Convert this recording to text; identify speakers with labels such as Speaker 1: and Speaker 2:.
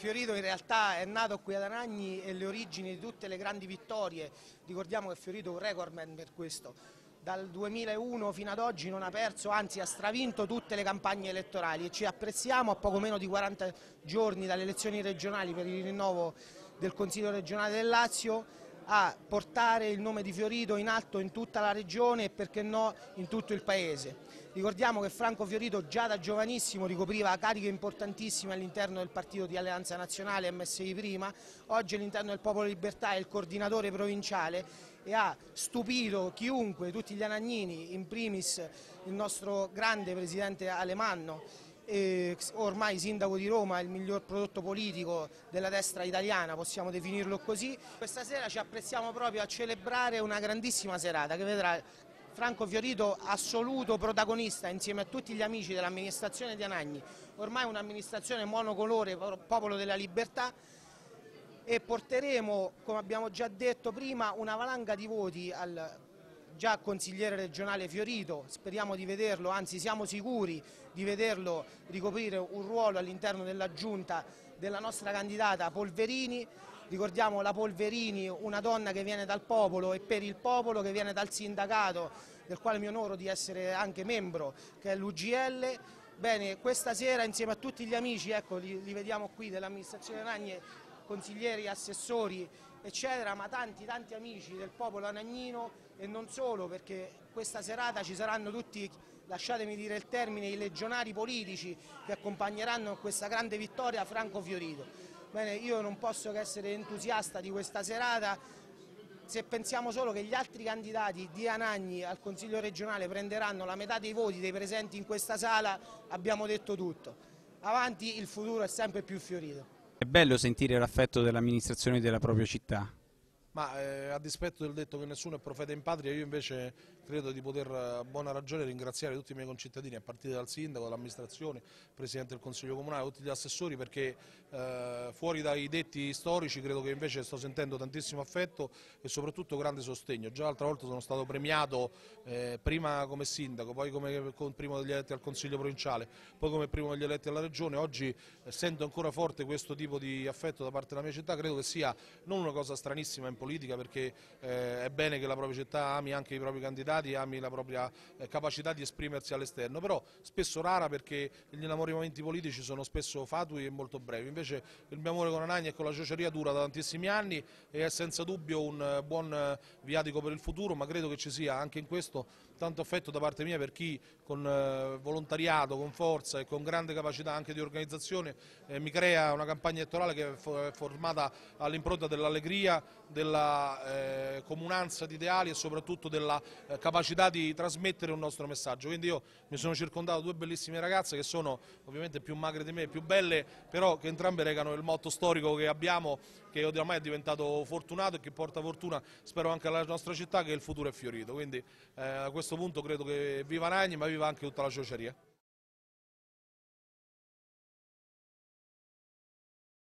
Speaker 1: Fiorito in realtà è nato qui ad Anagni e le origini di tutte le grandi vittorie. Ricordiamo che Fiorito è un recordman per questo. Dal 2001 fino ad oggi non ha perso, anzi ha stravinto tutte le campagne elettorali e ci apprezziamo a poco meno di 40 giorni dalle elezioni regionali per il rinnovo del Consiglio regionale del Lazio a portare il nome di Fiorito in alto in tutta la regione e perché no in tutto il paese. Ricordiamo che Franco Fiorito già da giovanissimo ricopriva cariche importantissime all'interno del partito di Alleanza Nazionale MSI prima, oggi all'interno del Popolo Libertà è il coordinatore provinciale e ha stupito chiunque, tutti gli anagnini, in primis il nostro grande presidente Alemanno, ormai sindaco di Roma, il miglior prodotto politico della destra italiana, possiamo definirlo così. Questa sera ci apprezziamo proprio a celebrare una grandissima serata che vedrà Franco Fiorito assoluto protagonista insieme a tutti gli amici dell'amministrazione di Anagni, ormai un'amministrazione monocolore, Popolo della Libertà, e porteremo, come abbiamo già detto prima, una valanga di voti al già consigliere regionale Fiorito. Speriamo di vederlo, anzi siamo sicuri di vederlo ricoprire un ruolo all'interno della giunta della nostra candidata Polverini. Ricordiamo la Polverini, una donna che viene dal popolo e per il popolo, che viene dal sindacato del quale mi onoro di essere anche membro, che è l'UGL. Bene, questa sera insieme a tutti gli amici, ecco, li vediamo qui dell'amministrazione Anagni, consiglieri, assessori, eccetera, ma tanti amici del popolo anagnino e non solo, perché questa serata ci saranno tutti, lasciatemi dire il termine, i legionari politici che accompagneranno questa grande vittoria Franco Fiorito. Bene, io non posso che essere entusiasta di questa serata, se pensiamo solo che gli altri candidati di Anagni al Consiglio regionale prenderanno la metà dei voti dei presenti in questa sala, abbiamo detto tutto. Avanti, il futuro è sempre più fiorito.
Speaker 2: È bello sentire l'affetto dell'amministrazione della propria città.
Speaker 3: Ma a dispetto del detto che nessuno è profeta in patria, io invece credo di poter a buona ragione ringraziare tutti i miei concittadini, a partire dal sindaco, dall'amministrazione, il presidente del consiglio comunale, tutti gli assessori, perché fuori dai detti storici credo che invece sto sentendo tantissimo affetto e soprattutto grande sostegno. Già l'altra volta sono stato premiato prima come sindaco, poi come primo degli eletti al consiglio provinciale, poi come primo degli eletti alla regione. Oggi sento ancora forte questo tipo di affetto da parte della mia città. Credo che sia non una cosa stranissima in politica, perché è bene che la propria città ami anche i propri candidati, ami la propria capacità di esprimersi all'esterno, però spesso rara, perché gli innamoramenti politici sono spesso fatui e molto brevi. Invece il mio amore con Anagni e con la ciociaria dura da tantissimi anni e è senza dubbio un buon viatico per il futuro, ma credo che ci sia anche in questo tanto affetto da parte mia per chi con volontariato, con forza e con grande capacità anche di organizzazione mi crea una campagna elettorale che è formata all'impronta dell'allegria, della comunanza di ideali e soprattutto della capacità di trasmettere un nostro messaggio. Quindi io mi sono circondato di due bellissime ragazze che sono ovviamente più magre di me, più belle, però che entrambe recano il motto storico che abbiamo, che ormai è diventato fortunato e che porta fortuna, spero, anche alla nostra città, che il futuro è fiorito. Quindi a questo punto credo che viva Anagni, ma viva anche tutta la ciociaria.